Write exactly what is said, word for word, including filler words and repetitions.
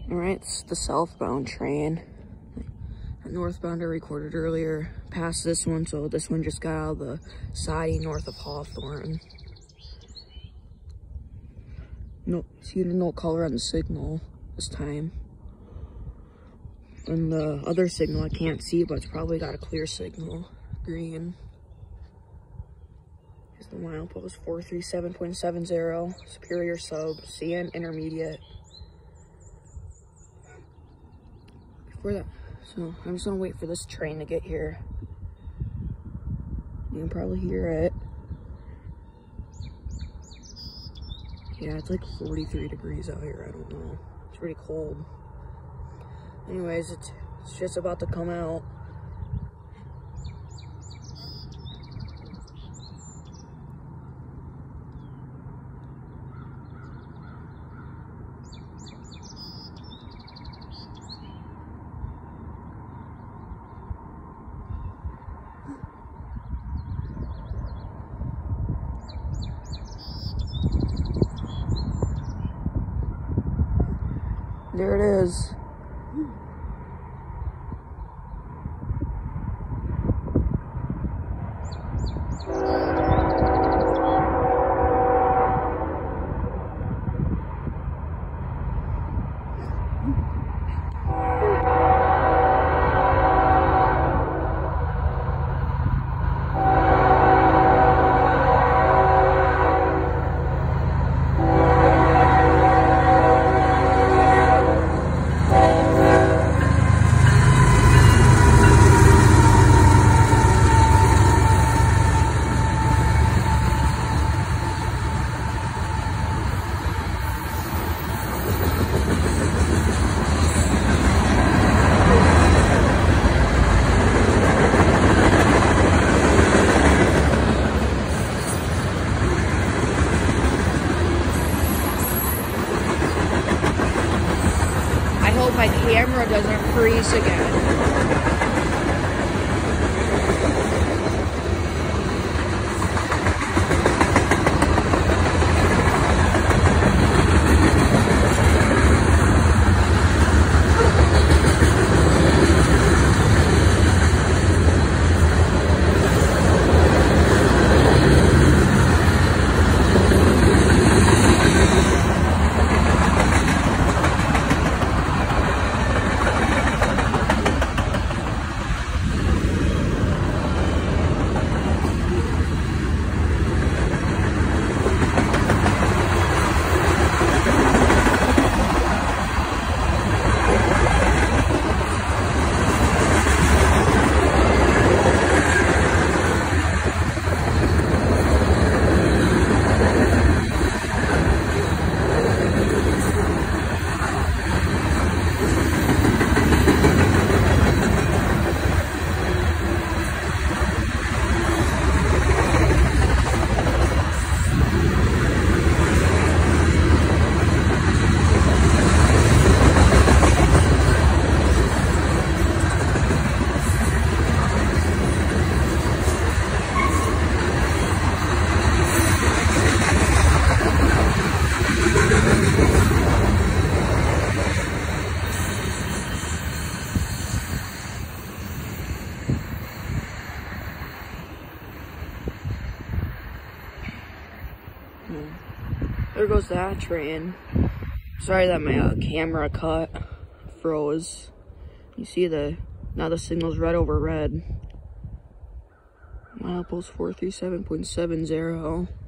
Alright, it's the southbound train. The northbound I recorded earlier past this one, so this one just got out of the siding north of Hawthorne. No, see no color on the signal this time. And the other signal I can't see, but it's probably got a clear signal. Green. Here's the milepost four three seven point seven zero. Superior sub. C N intermediate. Before that, so I'm just gonna wait for this train to get here. You can probably hear it. Yeah, it's like forty-three degrees out here. I don't know. It's pretty cold. Anyways, it's, it's just about to come out. There it is. My camera doesn't freeze again. There goes that train. Sorry that my uh, camera cut, froze. You see the, now the signal's red over red. Milepost four three seven point seven zero.